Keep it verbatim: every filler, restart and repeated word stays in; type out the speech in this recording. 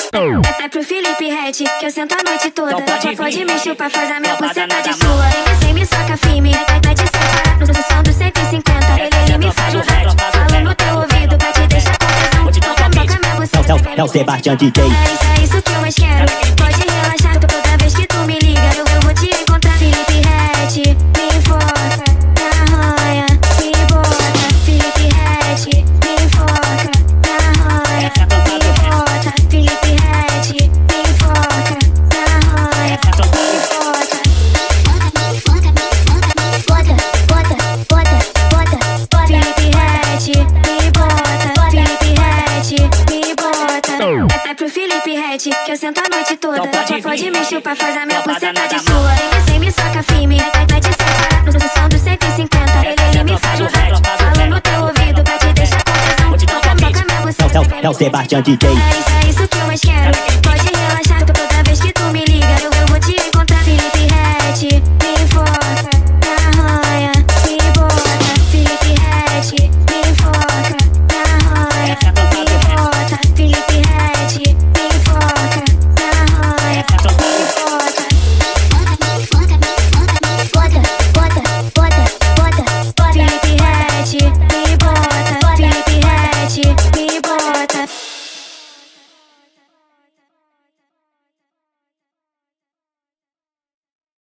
É, é pro Felipe Ret, que eu sento a noite toda. Então pode, pode me chupar, faz a minha buceta de sua. Ele sem me soca firme, vai tá de separar no som do cento e cinquenta. Ele, ele me faz no rádio, falo no teu ouvido pra te deixar com tesão. Toca, toca minha buceta. É o Sebastião D J. É isso, é isso que eu mais quero. Pode relaxar, toda vez que tu me liga eu, eu vou te encontrar. Felipe Ret, me foca, me arranha, me bota. Felipe Ret, me foca, me arranha, me bota. Felipe Ret, me foca, me arranha, me bota. Me foca, me foca, me foca, bota, bota, bota, bota. Felipe Ret, me bota. Felipe Ret, me bota. É, é pro Felipe Ret, que eu sento a noite toda. Pode, pode me chupar, faz a minha buceta de sua. Ele sem me soca firme, vai tá de separar no som do cento e cinquenta. Ele, ele me faz no rádio, falo no teu ouvido pra te deixar com tesão. Toca, toca minha buceta. É o Sebastião D J. É isso, é isso que eu mais quero. Pode relaxar, toda vez que tu me liga